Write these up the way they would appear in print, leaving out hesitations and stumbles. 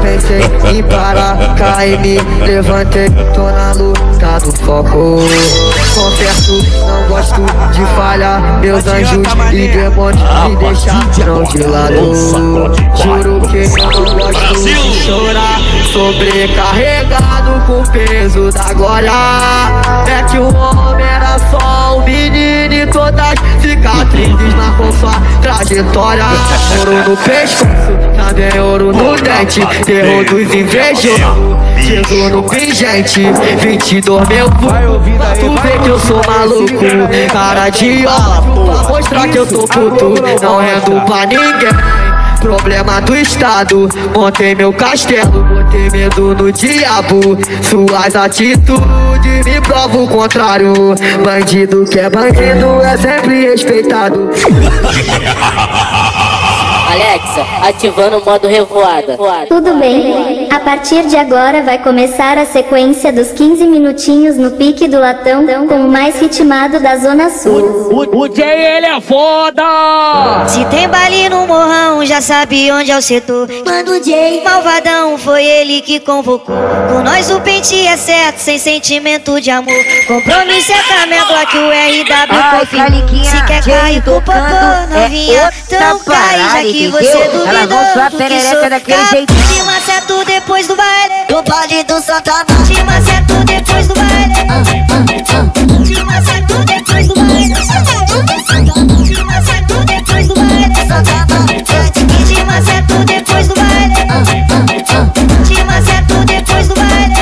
pensei em parar, caí, me levantei, tô na luta do foco. Confesso, não gosto de falhar, meus anjos e demônios me deixaram de lado. Juro que eu não gosto de chorar, sobrecarregado com o peso da glória. É que o homem era só um menino e todas cicatrizes marcam sua trajetória. Ouro no pescoço, também ouro no dente, terror dos invejosos, Jesus no pingente, 22 meu vulgo. Tu vê que eu sou maluco, cara de óbvio, pra mostrar que eu sou puto, não rendo pra ninguém. Problema do estado, montei meu castelo, botei medo no diabo. Suas atitudes me provam o contrário. Bandido que é bandido é sempre respeitado. Alexa, ativando o modo revoada. Tudo bem, a partir de agora vai começar a sequência dos 15 minutinhos no pique do latão com o mais ritmado da Zona Sul. O Jay, ele é foda! Se tem baile no morrão, já sabe onde é o setor. Manda o Jay. Malvadão, foi ele que convocou. Com nós o pente é certo, sem sentimento de amor. Compromisso é camelo, que o RW confia. Se quer cair do popô, novinha, então cai, já que você duvidou. Elas vão suar perereca daquele jeito. Te maceto depois do baile, do baile do Satanás. Te maceto depois do baile, te maceto depois do baile. Te maceto depois do baile, te maceto depois do baile. Te maceto depois do baile,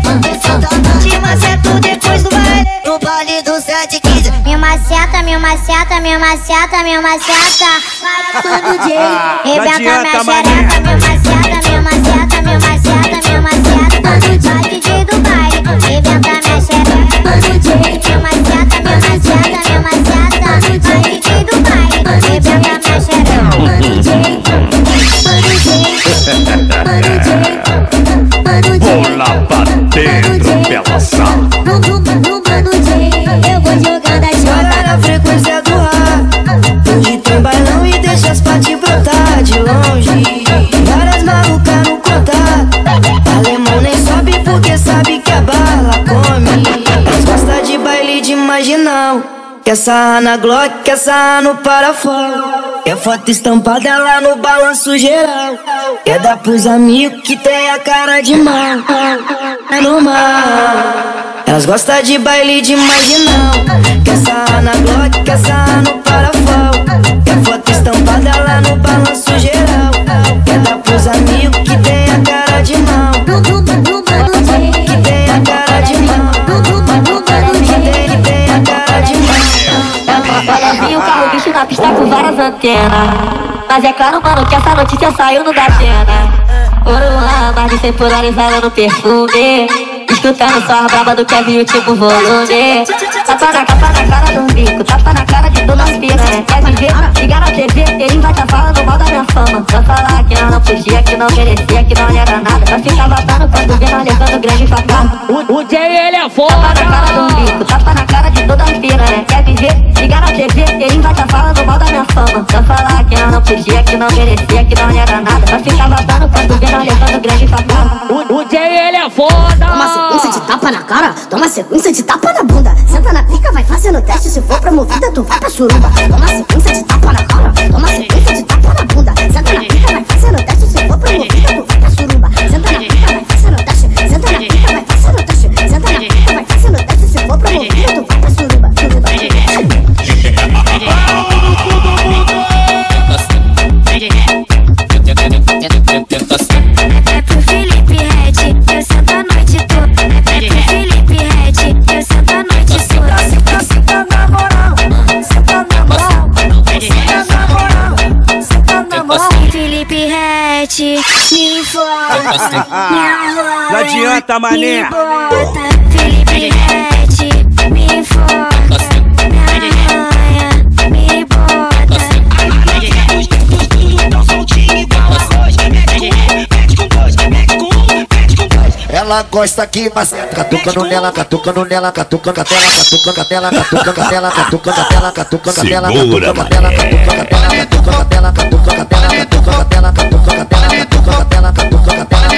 te maceto depois do baile. Do baile do 715. Me maceta, me maceta, me maceta, me maceta. Vai quando o Jay rebenta minha xereca. Me maceta, me maceta, me maceta, me maceta. Quando o Jay DJ do baile rebenta minha xereca. Quando o Jay me maceta, me maceta, me maceta. Quando o Jay DJ do baile rebenta minha xereca. Quando o Jay, quando o Jay, quando o Jay, vou lá pra dentro pela sala. Eu vou jogando a Olha na frequência do ar, onde tem bailão e deixa as partes brotar de longe. Várias malucas no contato, alemão nem sobe porque sabe que a bala come. Elas gostam de baile de marginal, quer sarrar na Glock, quer sarrar no parafogo. Quer foto estampada ela no balanço geral. Quer dar pros amigos que tem a cara de mal. É normal. Elas gostam de baile de marginal, quer sarrar na Glock, quer sarrar no parafogo. Quer foto estampada ela no balanço geral. Quer dar pros amigos que tem a cara de mal. Que tem a cara de mal. Que tem a cara de mal. Olha, vi o carro bicho na pista com várias antenas. Mas é claro, mano, que essa notícia saiu no Datena. Ouro lá, mais de 100 polarizada no perfume. Escutando só a braba do Kevin, o tipo volume. Tapa na cara do bico, tapa na cara de todas as piranhas. Quer me ver? Ligar na TV, ele vai tá falando mal da minha fama. Só falar que ela não podia, que não merecia, que não era nada. Vai ficar batendo quando vê nós levando grande facada. O Jay, ele é foda! Tapa na cara do bico, tapa na cara de todas as piranhas. Quer me ver? Ligar na TV, ele vai tá falando mal da minha fama. Só falar que ela não podia, que não merecia, que não era nada. Vai ficar batendo quando vê nós levando grande facada. O Jay, ele é foda! Toma sequência de tapa na cara, toma sequência de tapa na bunda. Senta na pica, vai fazendo teste, se for promovida tu vai pra suruba. Toma sequência de tapa na cara, toma sequência de tapa na bunda. Senta na pica, vai fazendo teste, se for promovida tu vai pra suruba. Senta na pica, vai fazendo teste, senta na pica, vai fazendo teste, senta na pica, vai fazendo teste, se for promovida tu vai pra suruba. É pro Felipe Red, eu sento a noite toda. É pro Felipe Red, eu sento a noite toda. Senta na moral, senta na moral, senta na moral, senta na moral. Felipe Red, me foda, me arrola. Não adianta, mané. Me bota, Felipe Red, me foda, me arranha, me bota. Ela gosta que maceta, catucando nela, catucando nela, catuca catela, catuca catela, catuca catela, catuca catela, catuca catela, catuca catela, catuca catela, catuca catela, catuca catela, catuca catela, catuca catela, catuca catela, catuca catela.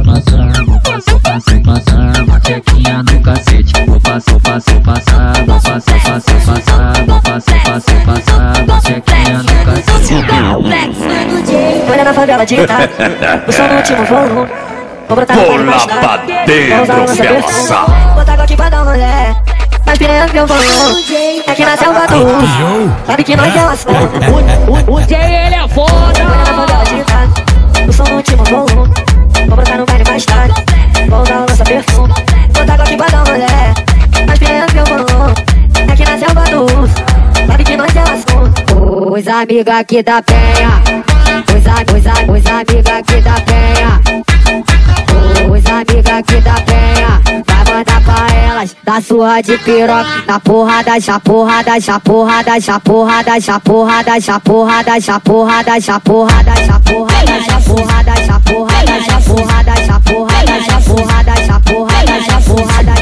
passar a chequinha no cacete. Vou passar a chequinha no cacete. Olha na favela de Ita, o som no último volume. Vou brotar no baile mais tarde. Vou usar o lança perfume. Botar aqui pra dar mulher. Mas piranha que eu vou. Aqui na selva do sabe que nós é o assunto. O Jay, ele é foda. Olha na favela de Ita, o som no último volume. Vou brotar no baile mais tarde. Vou usar o lança perfume. Botar aqui pra dar mulher. Mas piranha que eu vou. Aqui na selva do sabe que nós é o assunto. Os amigos aqui da penha. Os amigos aqui da penha. Os amigos aqui da penha. Vai mandar pra elas da surra de piroca. Na porrada, já porrada, já porrada, já porrada, já porrada, já porrada, já porrada, já porrada, já porrada, já porrada, já porrada, já porrada, já porrada, já porrada, já porrada, já porrada,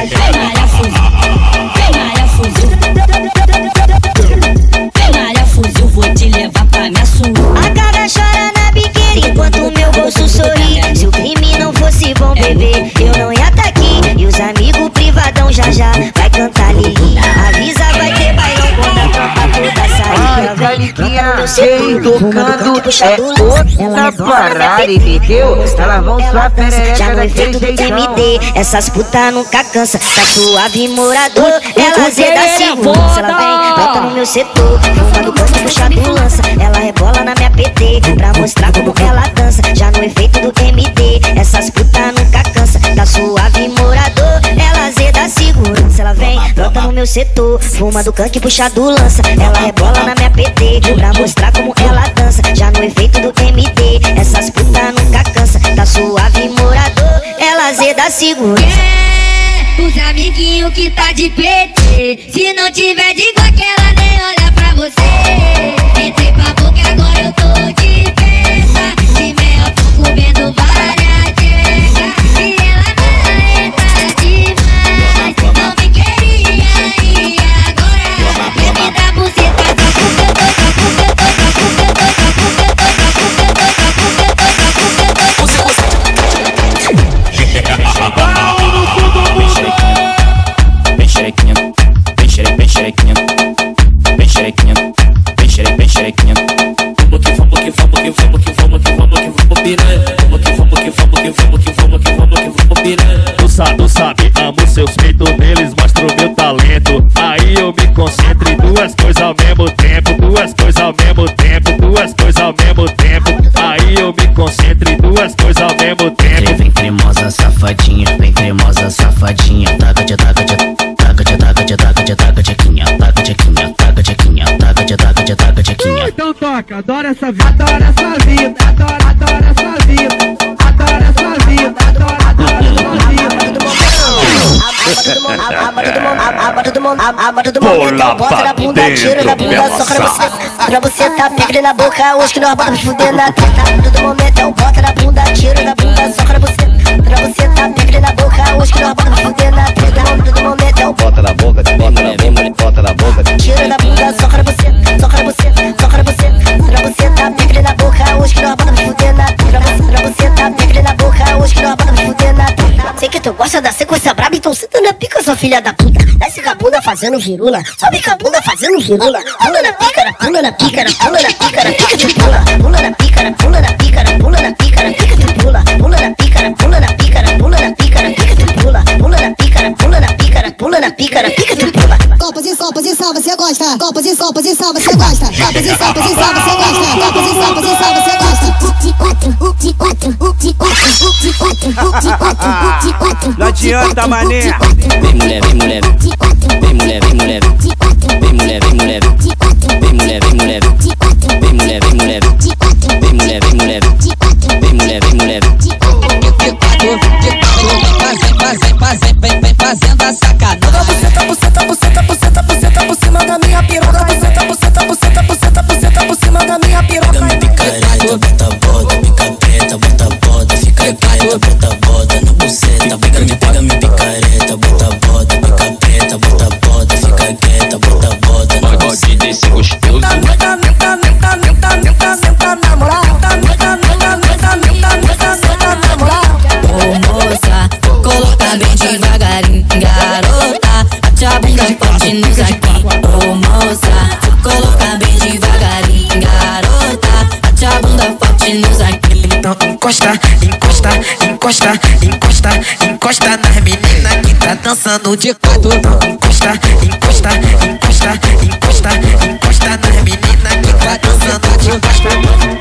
fuzil, vou te levar pra minha sua. A cara chora na biqueira enquanto o meu bolso sorri. Se o crime não fosse bom, bebê, eu não ia tá aqui. E os amigos privadão já vai cantar Lili. Avisa, vai ter bailão quando a tropa toda sair. Caniquinha, quem tocando é outra parada, entendeu? Elas vão só perereca já no daquele efeito do jeitão. TMD, essas puta nunca cansa. Tá suave morador, ela zeda segura. Se ela vem, bota no meu setor. Fumando coisa, puxado lança. Ela rebola na minha PT pra mostrar como ela dança. Já no efeito do MD, essas puta nunca cansa. Tá suave morador, ela zeda segura. Se ela vem, brota no meu setor. Fuma do canque, puxado lança. Ela rebola na minha PT pra mostrar como ela dança. Já no efeito do MD, essas puta nunca cansa. Tá suave morador, ela zeda segura. Os amiguinhos que tá de PT. Se não tiver de Glock, ela nem olha pra você. Entrei pra boca, agora eu tô de festa. De mel, tô comendo várias checas. E ela tá demais. Não me queria e agora quer me dar buceta. Vem xerequinha, vem xerequinha, vem xerequinha, vem xerequinha, vem xerequinha. Vamos que vamos que vamos que vamos que vamos que vamos que vamos piranha. Vamos que vamos que vamos que vamos que vamos que vamos que vamos piranha. Tu sabe, amo seus peitos, neles mostro meu talento. Aí eu me concentro em duas coisas ao mesmo tempo, duas coisas ao mesmo tempo, duas coisas ao mesmo tempo. Aí eu me concentro em duas coisas ao mesmo tempo. Vem cremosa safadinha, vem cremosa safadinha. Taca-te, taca-te, taca-te, taca-te, taca-te, taca-te, quinha, taca-te, quinha, taca-te, quinha, taca-te, taca-te, taca-te, quinha. Então toca, adora essa vida, adora essa vida, adora essa vida, adora essa vida, adora essa vida. Bota na bunda, tira da bunda, soca na você. Pra você tá pegando na boca, hoje que nós bota pra fuder na teta. Todo momento é o bota na bunda, tira da bunda, soca na você. Pra você tá pegando na boca, hoje que nós bota pra fuder na teta. Todo momento é o Bota na boca, bota na boca, bota na boca. tira da bunda, soca na você, soca na você, soca na você. Pra você tá pegando na boca, hoje que nós bota pra fuder na teta. Pra você tá pegando na boca, hoje que nós bota pra fuder na teta. Sei que tu gosta da sequência braba, então senta na pica, sua filha da puta. Desce com a bunda fazendo virula, sobe com a bunda fazendo virula. Pula na pícara, pula na pícara, pula na pícara, pica de pula. Pula na pícara, pula na pícara, pula na pícara, pica de pula. Pula na pícara, pula na pícara, pula na pícara, pica de pula. Pula na pícara, pula na pícara, pula na pícara, pica de pula. Posição, você gosta. Posição, você gosta. Posição, você gosta. Posição, você gosta. De quatro, de quatro, de quatro, de quatro, de quatro, de quatro. Não adianta, mané. Vem mulher, vem mulher, vem mulher, vem mulher, vem mulher, vem mulher, vem mulher, vem mulher, vem mulher, vem mulher, vem mulher, vem mulher, vem mulher, vem mulher. Vem fazendo a sacanagem. Buceta por cima da minha piroca. Buceta por cima da minha piroca. Pega minha picareta, bota bota, pica preta, bota bota, fica quieta, bota bota na buceta. Pega minha picareta, bota bota, pica preta, bota bota, fica quieta, bota bota na buceta. Pode descer gostoso. encosta, encosta, encosta nas meninas que tá dançando de quatro. Encosta, encosta, encosta, encosta, encosta nas meninas que tá dançando de quatro.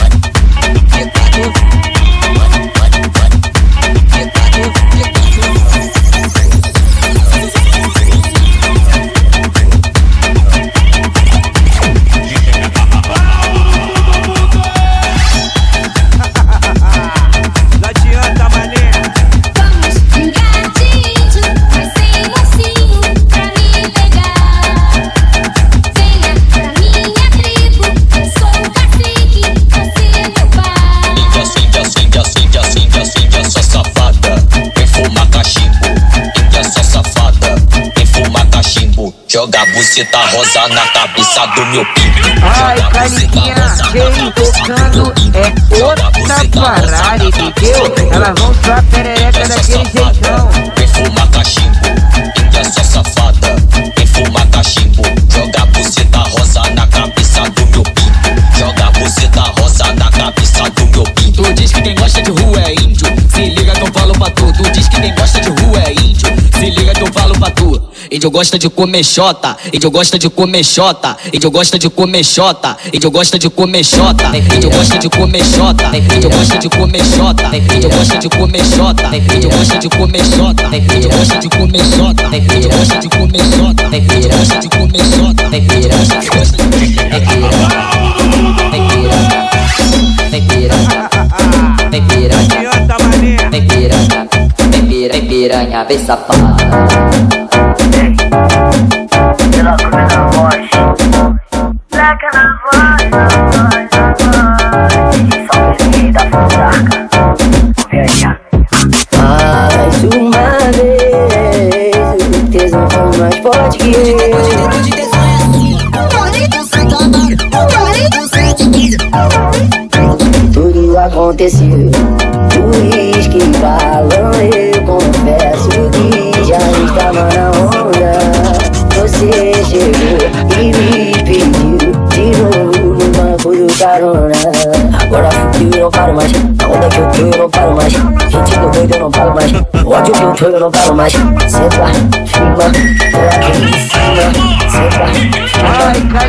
Joga buceta rosa na cabeça do meu pinto. Ai, Caliquinha, cheio tocando é outra parada, entendeu? Elas vão só a perereca daquele jeitão. Vem fumar cachimbo, índia só safada. Vem fumar cachimbo, joga buceta rosa na cabeça do meu pinto. Joga buceta rosa na cabeça do meu pinto. Tu diz que quem gosta de rua é índio, se liga que eu falo pra tu. Tu diz que quem gosta de rua é índio, se liga que eu falo pra tu. Índio gosta de comer xota, índio gosta de comer xota, índio gosta de comer xota, índio gosta de comer xota, índio gosta de comer xota, índio gosta de comer xota, índio gosta de comer xota, índio gosta de comer xota, índio gosta de comer xota, índio gosta de comer xota, índio gosta de comer xota, índio gosta de comer Vem piranha, vem safada. Ela come na voz, placa na voz, na voz. Só da fontaca. Mais uma vez, o tesão foi mais forte que eu. Tudo aconteceu, uísque e balão. Eu confesso que já estava na onda. Você chegou e me pediu de novo no banco do carona. Agora fui eu não paro mais, na onda que eu tô eu não paro mais. Gente do doido eu não paro mais, o ódio que eu tô eu não paro mais. Senta, firma, aqui em cima. Senta, firma,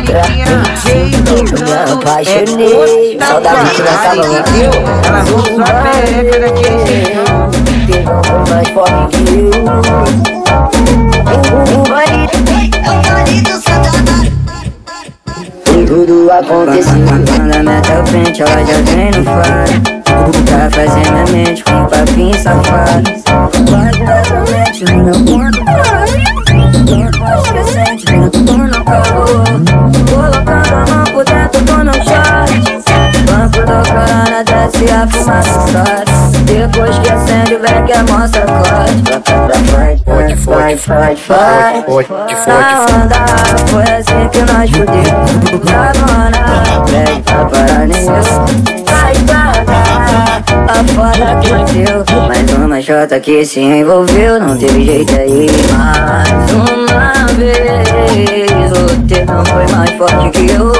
me apaixonei. Saudade que nós tava lá. Ela não só a perereca daquele jeitão. Tesão foi mais forte que eu. Tudo aconteceu. Quando a meta é o pente, ela já vem no faro. Tá fazendo a mente com papinho safado. Vai diretamente no meu ponto. Depois que sente, meu turno acabou. Colocando a mão por dentro, tô no shot. Banco do corona, desce a fumaça estoura. Depois que acende, o velho que mostra na onda, foi assim que nós fudeu. Agora, pede pra parar nisso. Vai parar, a foda que deu. Mais uma jota que se envolveu, não teve jeito aí. Mais uma vez, o tesão foi mais forte que eu.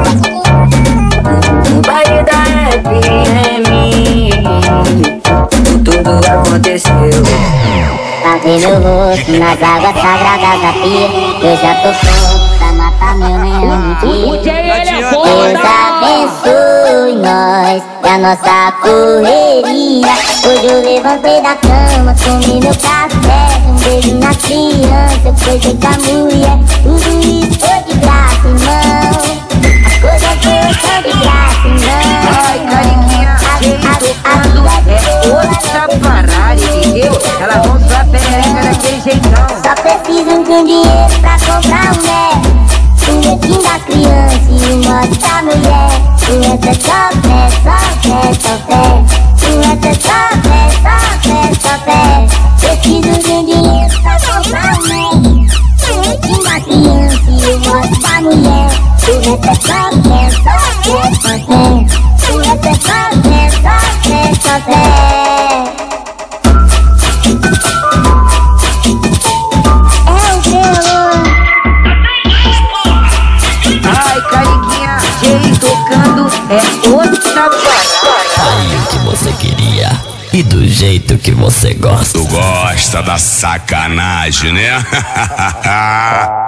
No baile da FM, tudo aconteceu. Lavei meu rosto nas águas sagradas da pia. Eu já tô pronto pra matar meu leão no dia. Deus abençoe nós e a nossa correria. Hoje eu levantei da cama, comi meu café. Um beijo na criança, eu coisei com a mulher. Tudo isso foi de graça, irmão. As coisas que eu sou de graça, irmão. Ai, Cariquinha, é outra parada, entendeu? Elas vão só a perereca daquele jeitão. Só preciso de um dinheiro pra comprar um mel. O jeitinho da criança e o modo da mulher. O resto é só fé, só fé, só fé. O resto é só fé, só fé, só fé. Preciso de um dinheiro pra comprar um mel. O jeitinho da criança e o modo da mulher. O resto é só fé, só fé, só fé. O resto é só fé, só fé, só fé. Ai, Cariquinha, cheio tocando é outra parada. Aí o que você queria. e do jeito que você gosta. Tu gosta da sacanagem, né?